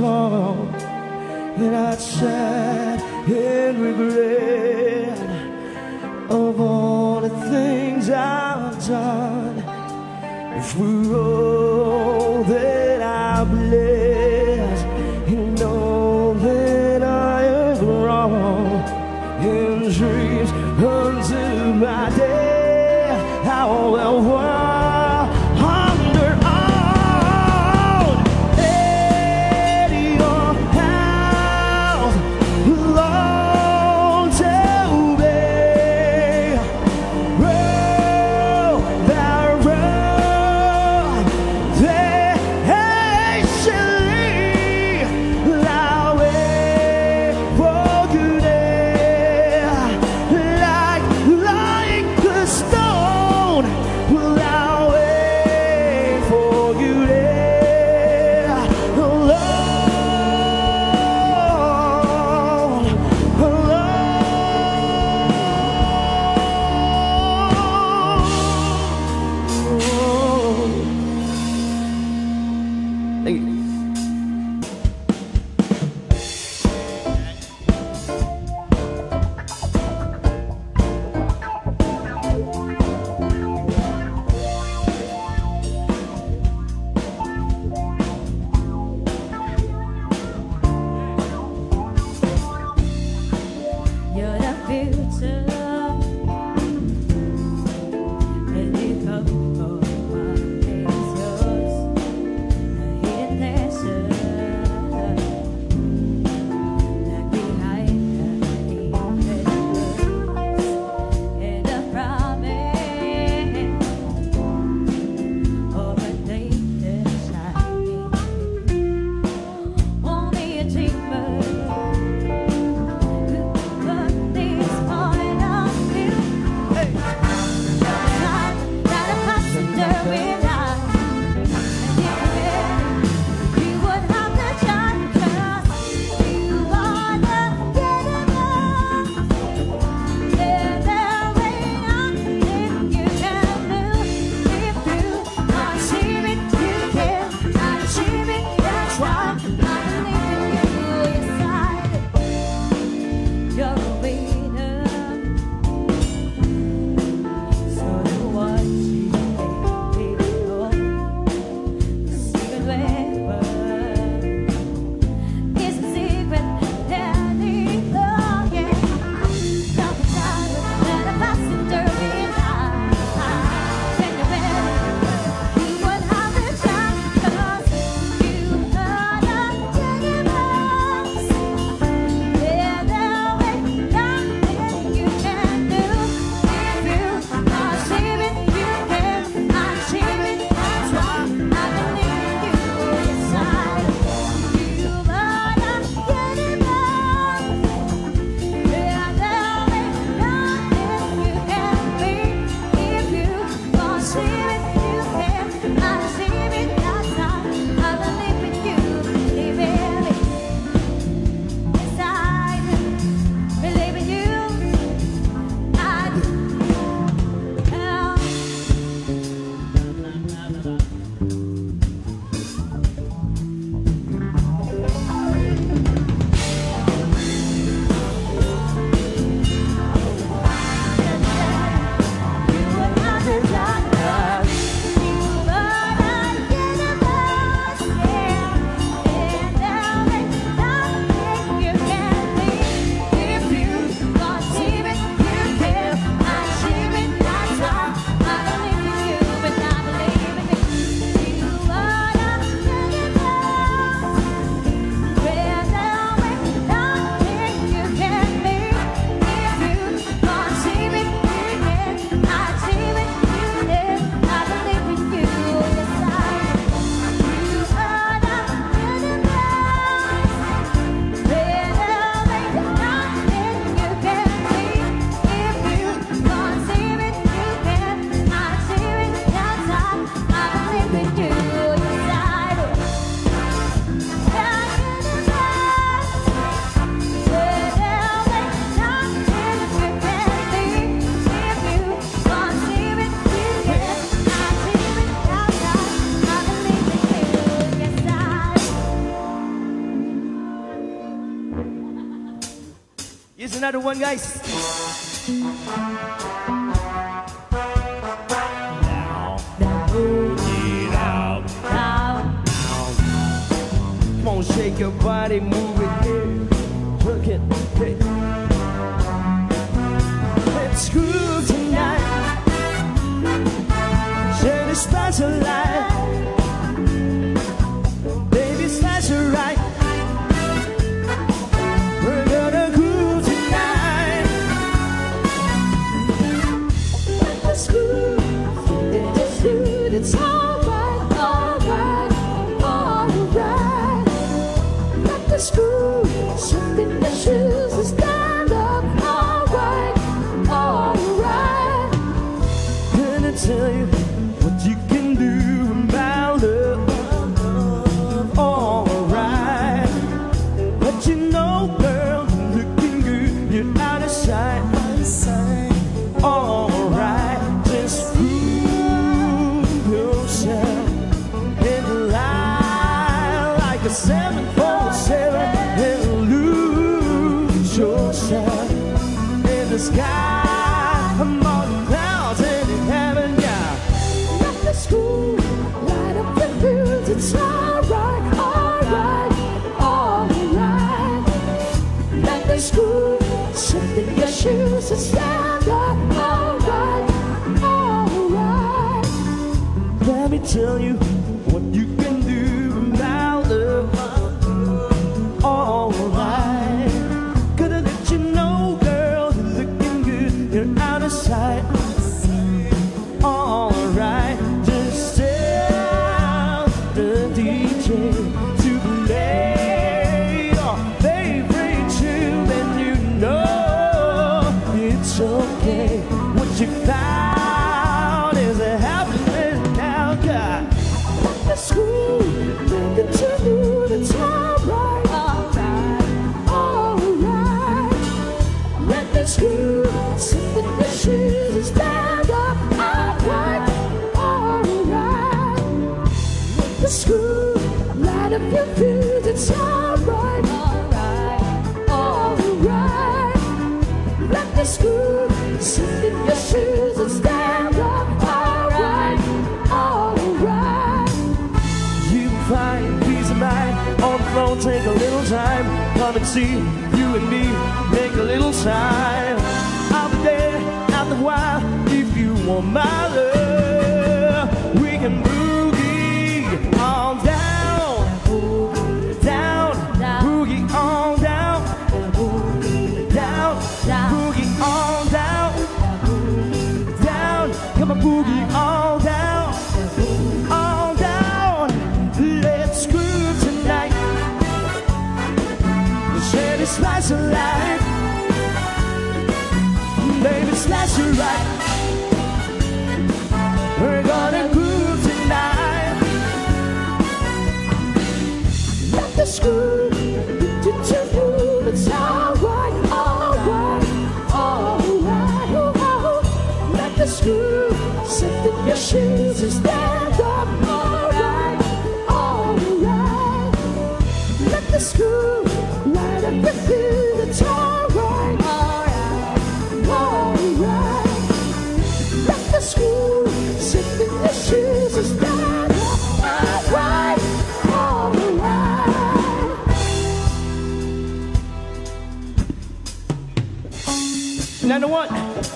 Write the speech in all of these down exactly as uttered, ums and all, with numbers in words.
come, and I'd sad and regret of all the things I've done. If we're all that I bless, you know that I am wrong. In dreams until my day, I will wander on at your house, long to be. Roll that road there. Here's another one, guys. Now, now, move it out. Now, now. Come on, shake your body, move it here. Look it, hey. Let's groove tonight. Share this special life. Baby, slice it right. We're gonna groove tonight. Let's groove. Let's groove. It's alright, alright, alright. Let's groove. Something that shoes and stand up. Alright, alright. Gonna tell you what you can do about love. Alright. But you know, girl, you're looking good. You're out of sight. Alright. Just prove yourself in line like a seven four seven and lose yourself in the sky among the clouds and in heaven, yeah. Let the school light up the fields. It's alright, alright, alright. Let the school sit in your shoes and stand up. Alright, alright. Let me tell you what you can do about love. Alright. Gonna let you know, girl, you're looking good. You're out of sight. Alright. Just tell the D J to play your favorite tune, and you know it's okay. What you found is a happiness now, God. The school, make it to you, it's alright, alright, alright. Let the school sit in the shoes and stand up, alright, alright. Let the school light up your fuse, it's alright, alright, alright. Let the school sit in your shoes and stand up, alright, alright. You find peace of mind on the phone, take a little time. Come and see you and me, make a little time. I'll be there after a while if you want my love. We can boogie on down, down, boogie on down, down, boogie on down, down. Come on, boogie on down, on down. Let's groove tonight. Share this slice of life. Baby, slice it right. We're gonna groove tonight. Let the school get you to move. It's alright, alright, alright. Oh, oh. Let the school sit in your shoes and stand up. Alright, alright. Let the school light up your fuse. It's alright, alright, alright. Let the school sit in your shoes and stand up. Alright, alright. Another one.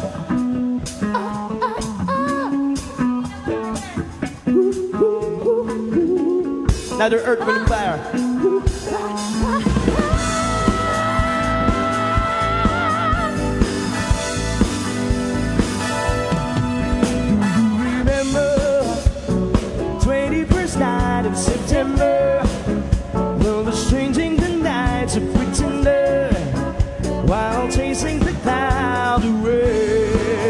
Another Earth, Wind and Fire. twenty-first night of September, well, was changing the nights of pretender while chasing the cloud away.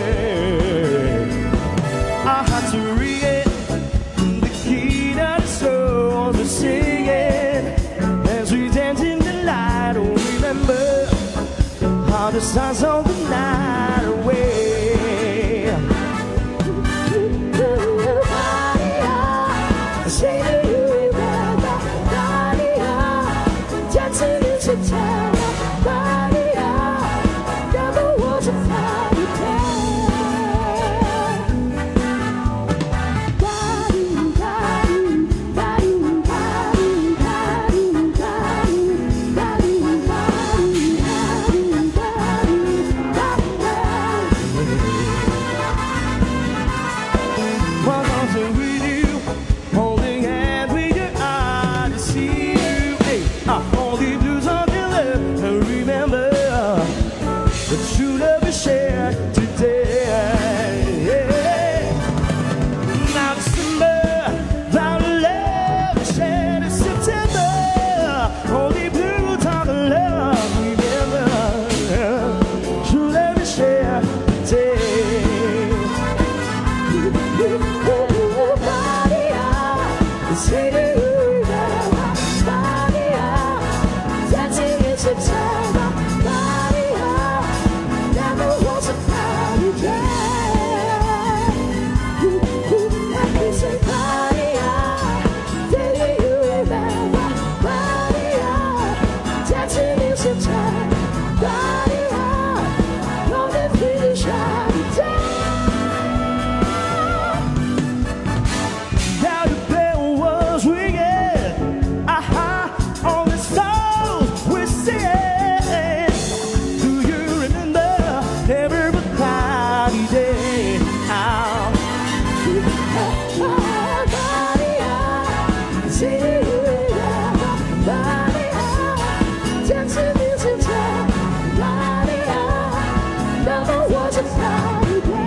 I had to read it, the key to the souls were singing as we danced in the light. Oh, remember how the stars on the night away. Say to you, remember, Nadia, dancing in September, Nadia. September, party on. Never was a cloudy day. Ooh, ooh, let me say party on. Do you remember? Party on. Dancing in September, party on. On the finish line. Now the bell was ringing, aha, all the songs we're singing. Do you remember every cloudy day? Oh, body on, see you remember, body on, dancing in September, body on, never was a cloudy day.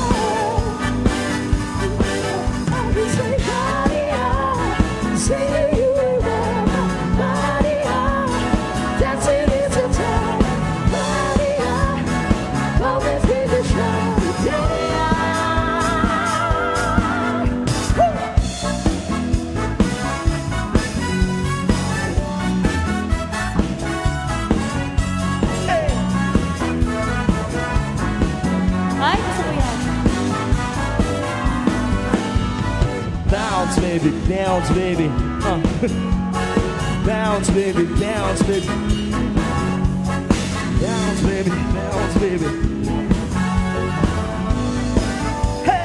Bounce, baby, bounce, baby. Uh. Bounce, baby, bounce, baby. Bounce, baby, bounce, baby. Hey!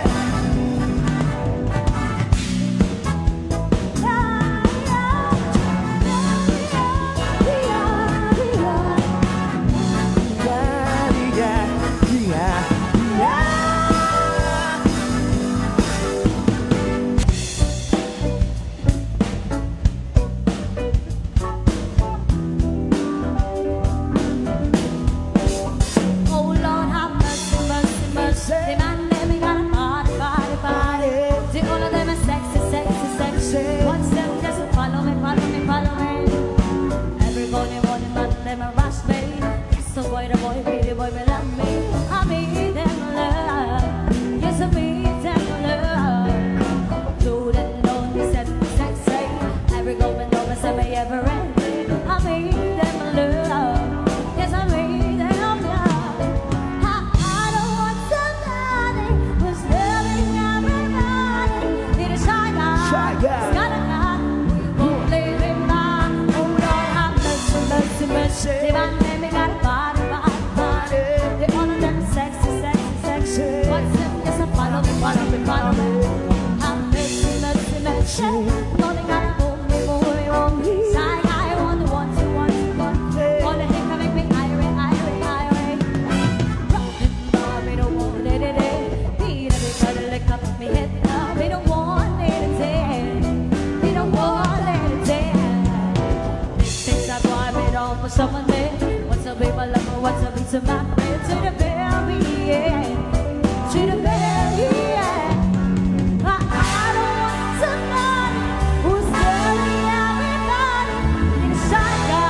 Someone there, what's up, baby, love, what's up, it's a my prayer to the very end, to the very end. I, I don't want somebody who's telling everybody in a shy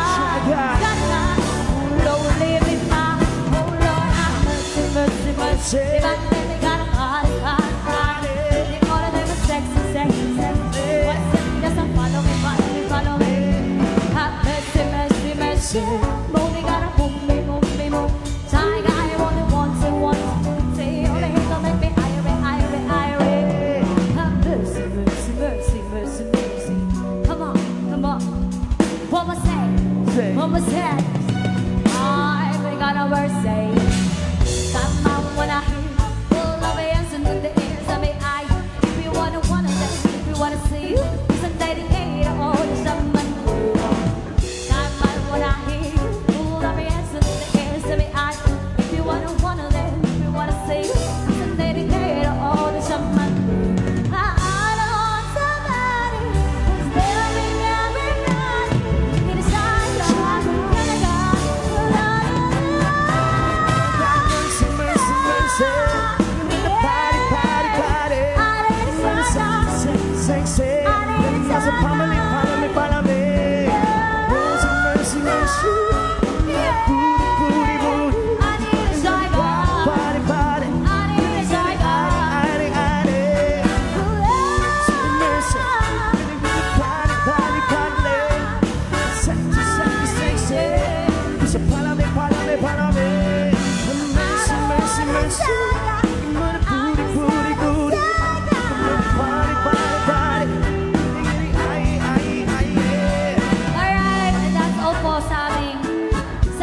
guy, shy guy, who don't live in my, oh Lord, have mercy, mercy, mercy. If I really got a heart, heart, heart, they all of them are sexy, sexy, sexy. What's it? Just follow me, follow me, follow me. Have mercy, mercy, mercy. Moving gotta move me, move me, move. Shy guy, only once and once. Say all the hate, don't make me irate, irate, irate. Have mercy, mercy, mercy, mercy, mercy. Come on, come on. What was that? What was that? I we got a verse say. Come on when I hear full of hands and with the ears of me eye. If you wanna wanna dance, if you wanna see you, it's a dedicated all the summer. When I hear you, full of hands and the ears of me eye. If you wanna wanna live, if you wanna see you, it's a dedicated all the summer. I, I don't want somebody who's living everybody in a shy guy, kind of guy. Mercy, mercy, mercy. You need a party, party, party. I need a shy guy. Sexy, sexy. I need a shy guy. Follow me, follow me, follow me.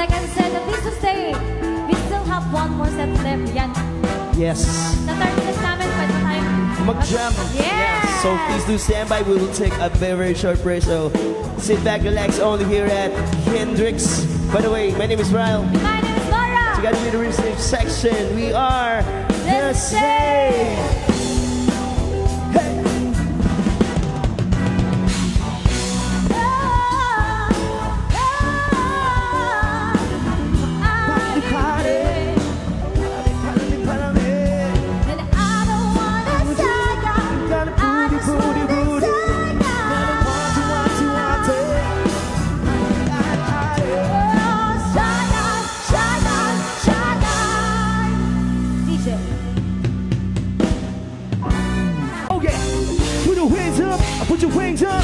second set of these to stay. We still have one more set left. Yan. Yes. Sa third set namin, pwede tayo Mag-jam. Yeah. So please do stand by. We will take a very, very short break. So sit back, relax. Only here at Hendrix. By the way, my name is Ryle. My name is Laura. Together with the research section, we are The Same. Hey. Put your wings up.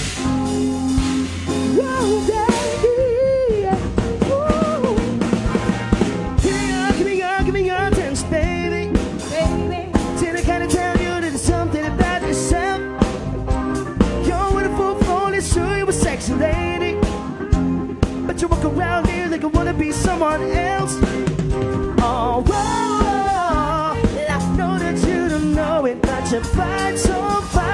Whoa, baby. Woo. Give me your, give me your, give me your attention, baby. Baby. Till I kinda tell you that there's something about yourself. You're wonderful, only sure you're a sexy lady. But you walk around here like I wanna be someone else. Oh, whoa. I know that you don't know it, but you're fine, so fine.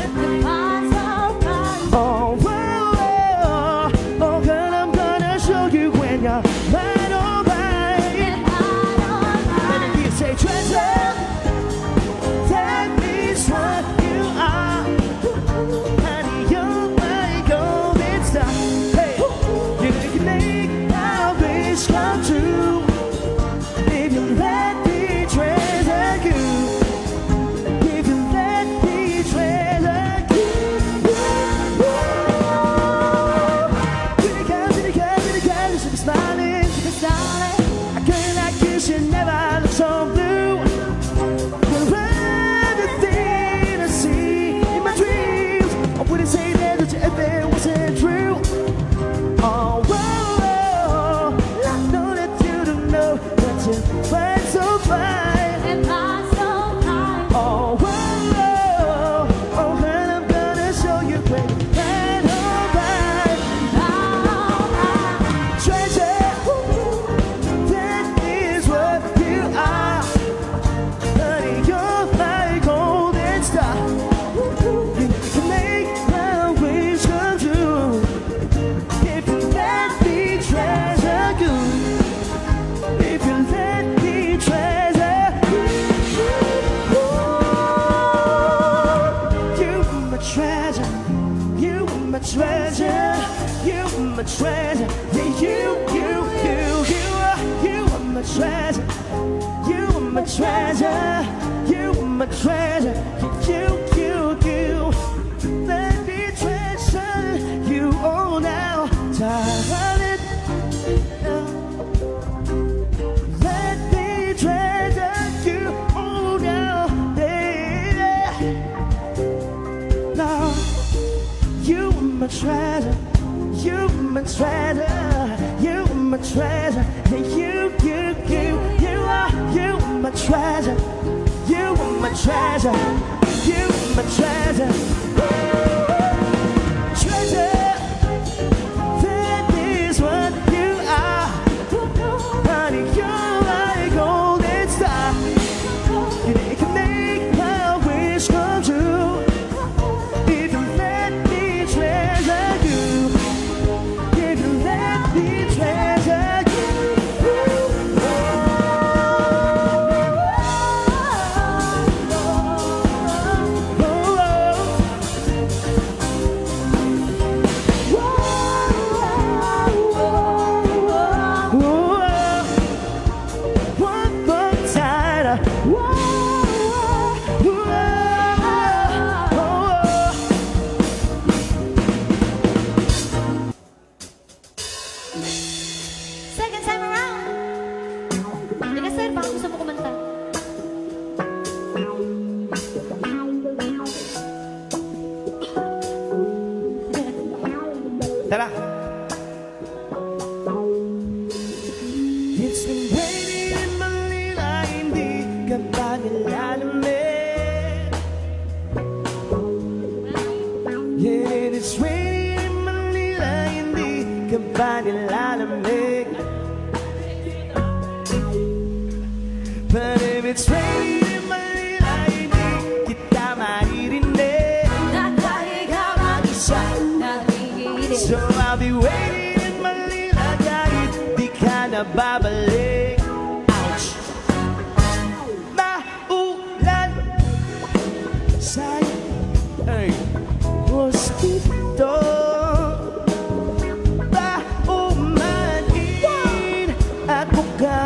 Oh, whoa, whoa, oh, girl, I'm gonna show you when you're right on right. And if you say treasure, that means what you are. Honey, you're my golden star. Hey, you can make my wish come true if you let me treasure you. If you let me treasure you. Smiling, a girl like you should never look so blue. You're everything I see in my dreams. I wouldn't say that if it wasn't true. Oh, whoa, whoa, I know that you don't know that you're fine, so fine. And I'm so fine. Oh, whoa, whoa, oh, girl, I'm gonna show you when you're right, alright. Treasure. Treasure, you are my treasure. Yeah, you, you, you, you are, you are my treasure. You are my treasure. You are my treasure. You, you, you. Let me treasure you all now, darling. Let me treasure you all now, baby. Now. You are my treasure, you are my treasure, you are my treasure, yeah, you, you, you, you are, you are my treasure, you are my treasure, you are my treasure, treasure, that is what you are, honey, you're my golden star, you can make my wish come true. Tara. It's been raining in Manila, hindi ka ba nilalamig? Yeah, it's raining in Manila, hindi ka ba nilalamig? But if it's raining in Manila, hindi kita maririnig. Nakahiga mag-isa, nakikinig. So I'll be waiting in Manila kahit di ka na babalik. Ouch! Maulan sa'yo, ay, mosquito. Paumanin ako ka,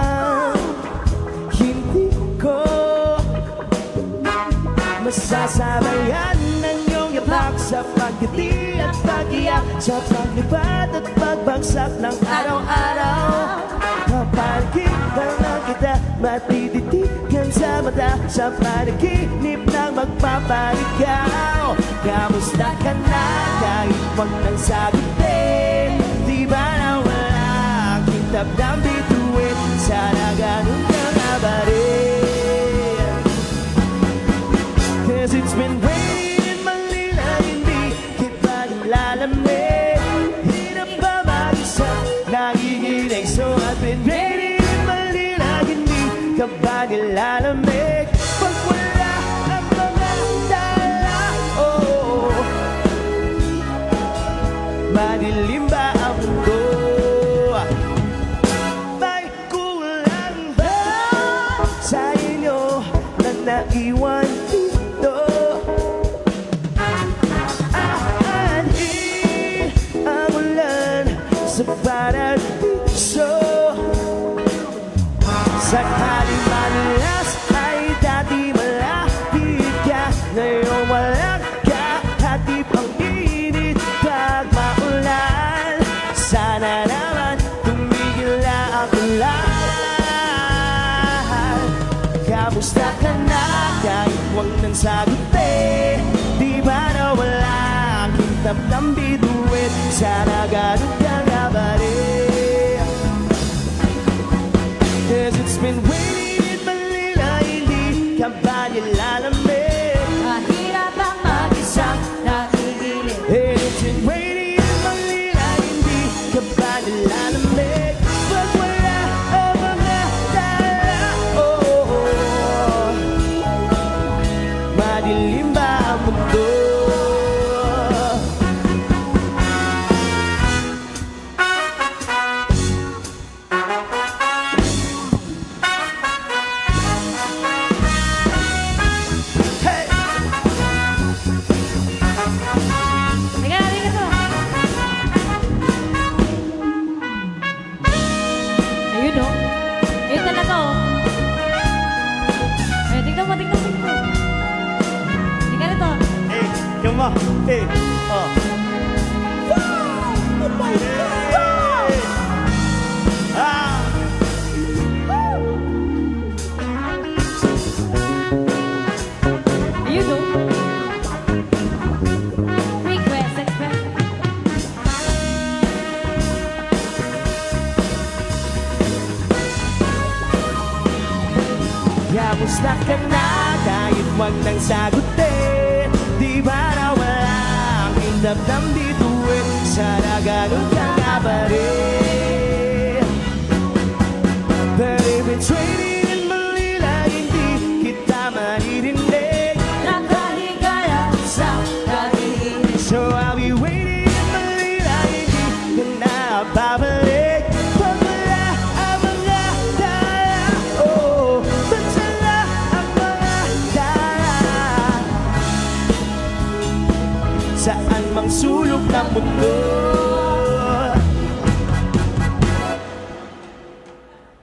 hindi ko masasabayan ng iyong yapak sa pagkiti at pag-iyak, sa paglipad at pagbagsak ng araw-araw. Kapag-kita na kita, matititigan sa mata, sa panaginip ng magpapaligaw. Kamusta ka na kahit wag nang sagutin? Di ba na wala aking damdam bituin? Sana ganun ka nga ba rin? Cause it's been raining in Manila, hindi kita nilalamig. Hirap ba mag-isa, nakikinig? So I've been raining in Manila, hindi ka ba nilalamig? Pag wala ang mga dala, oh, madilim ba ang mundo? May kulang ba sa inyo na naiwan dito? Aanhin ang ulan sa paradiso. Sakali manulas ay dati malapit ka, ngayon walang ka, at di pang init pag maulan. Sana naman tumigil na ang ulan. Kamusta ka na kahit wag nang sagutin? Di ba na wala aking damdam bituin? Sana ganun ka nga ba rin? Cause it's been raining in Manila, hindi ka ba nilalamig? Mahirap ang mag-isang nakikinig. And it's been raining in Manila, hindi ka ba nilalamig? Pag wala ang mga dala, oh, madilim ba ang mundo? Hey! Teka, teka to. Ayun o. Ayun talaga o. Ay, tignan mo, tignan mo, tignan mo. Teka nito. Hey, come on. Hey, oh. Wow! Oh my God! Ah! Ayun o. Request, express. Kamusta ka na kahit wag nang sagutin? Di ba na wala aking damdam bituin? Sana ganun ka nga ba rin? But if it's raining in Manila, hindi kita maririnig. Nakaligaya sa nakikinig. So I'll be waiting in Manila, hindi ka na babalik. Pag wala ang mga dala, oh, pag wala ang mga dala, saan mang sulok ng mundo.